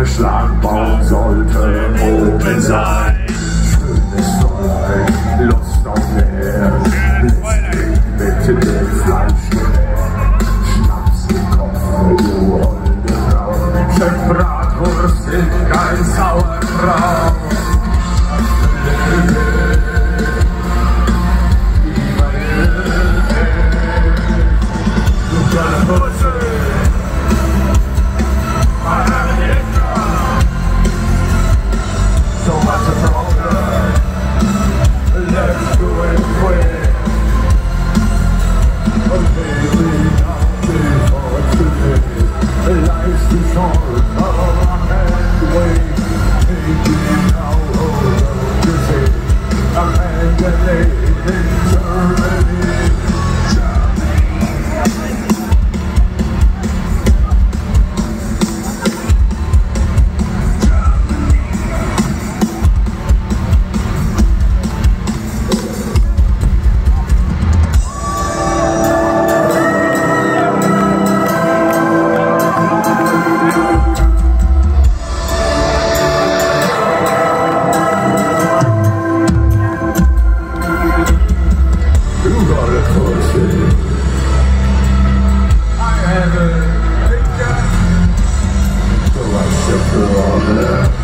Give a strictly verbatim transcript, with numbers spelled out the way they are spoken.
Der Schlagbaum sollte oben sein. Schönes Zeug, Lust auf mehr. Bitte den Fleischgewehr. Schnaps im Kopf, du holde Frau. Schön Bratwurst ist kein Sauerkraut. I have a picture, so I should put on there.